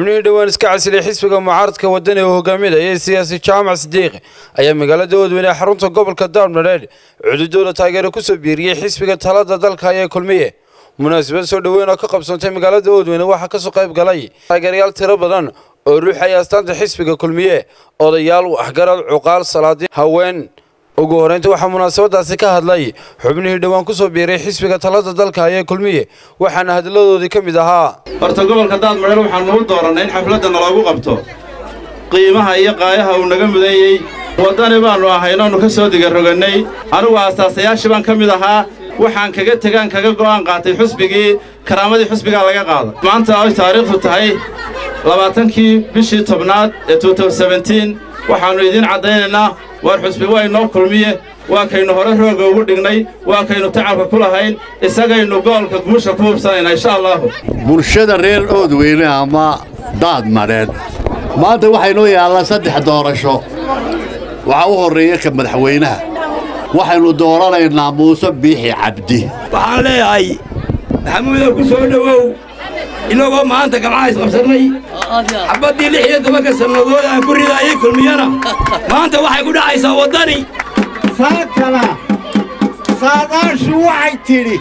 xubnihii dhawaan iska casilay xisbiga mucaaradka wadani oo hogaaminaya siyaasi Jaamac Sidiiq ayaa magaalada Oodweyne xarunta gobolka Daadmareed cududooda taageero ku soo biiriyay xisbiga talada dalka ee kulmiye munaasabad soo dhaweyn oo ka qabsantay magaalada Oodweyne waxa ka soo qayb galay taageerayaal tiro badan oo ruuxay astaanta xisbiga kulmiye odayaal waxgarad cuqaal salaadiin haween ugu horeynta waxa munaasabadaasi ka hadlay xubnihii dhawaan ku soo biiray xisbiga talada dalka ee kulmiye waxaana hadaladoodii ka mid ahaa horta gobolka Daadmareed waxaan u dooranay in xafladan lagu qabto qiimaha iyo qaayaha uu naga mudanayay wadani baanu ahayno ka soo digaroganay anigu aasaasayaashii baan ka mid ahaa waxaan kaga go'aan qaatay xisbigii karaamadii xisbiga laga qaaday maanta ay taariikhdu tahay 20kii bishii 10aad ee 2017 waxaanu idin cadeynaynaa war xisbi way noo kulmiye waa kaynu hore rooga ugu dhignay waa kaynu tacabka ku lahayn isagaynu goolka guusha ku hubsanayna insha Allah bulshada reer Oodweyne ama Daadmareed maanta waxaynu yaalaa 3 doorasho waxa uu horeeyay ka madaxweynaha waxaynu dooranaynaa Muuse Biixi Cabdi waxaan leeyahay maxamuud ku soo dhawow inagoo maanta gacmaha qabsanay xabadii 16 sanadood aan ku ridaayay kulmiyana maanta waxay ku dhacaysaa wadani saakala saadaashu waxay tiri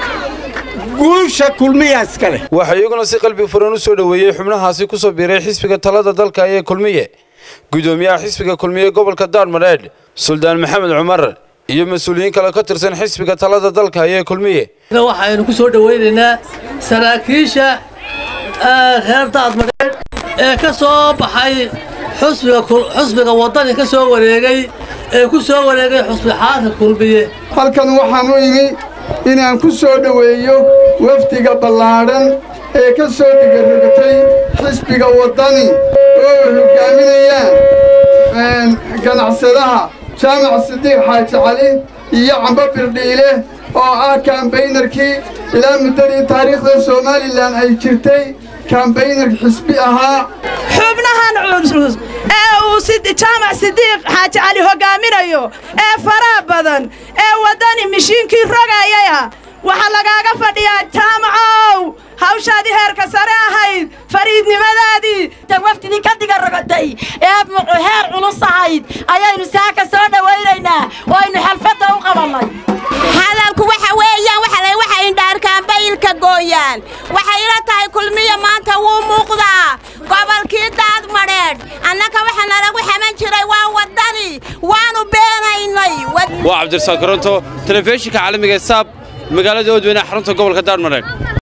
guusha kulmiyaas kale waxa iyaguna si qalbi furan u soo dhaweeyay xubnahaasi ku soo biiray xisbiga talada dalka ee kulmiye gudoomiyaha xisbiga kulmiye gobolka Daadmareed Suldaan Maxamed Cumar iyo mas'uuliyiin kale ka tirsan xisbiga talada dalka ee kulmiye waxaynu ku soo dhaweynaynaa saraakiisha reer Daadmareed ee ka soo baxay xisbiga wadani ka soo wareegay xisbi xaaka kulmiye halkan waxaan u yimi inaan ku soo dhaweeyo wafdiga ballaaran ee ka soo digarogatay xisbiga wadani oo hogaaminayaan ganacsadaha Jaamac Sidiiq Xaaji Cali iyo Camba Birdhiile oo ah kambaynarkii ilaa muddadii taariikhda Soomaaliland ay jirtay kambaynar xisbi ahaa xubnahan cusub ee uu Jaamac Sidiiq Xaaji Cali hogaaminayo ee faraha badan ee wadani mishiinkii rogayaya waxa lagaaga fadhiyaa Jaamacow hawshaadii heerka sare ahayd fariidnimadaadii wafdii ka digarogatay ee heer culus ahayd ayaynu saaka soo dhaweynaynaa oo aynu xalfada u qabanay hadalku waxa weeyaan waxa indhaarkaan baylka gooyaan waxa ila tahay kulmiye maanta wuu muuqdaa gobolkii Daadmareed annaka waxa nalagu xaman jiray waa wadani waanu beenaynay waa Cabdirasaaq Koronto telefishinka caalamiga ee SAB magaalada Oodweyne xarunta gobolka Daadmareed